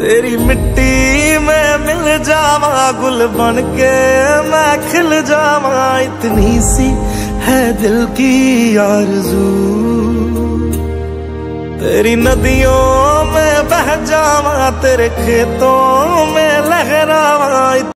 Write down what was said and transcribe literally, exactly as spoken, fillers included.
तेरी मिट्टी में मिल जावा, गुल बन के मैं खिल जावा। इतनी सी है दिल की आरज़ू, तेरी नदियों में बह जावा, तेरे खेतों में लहरावा।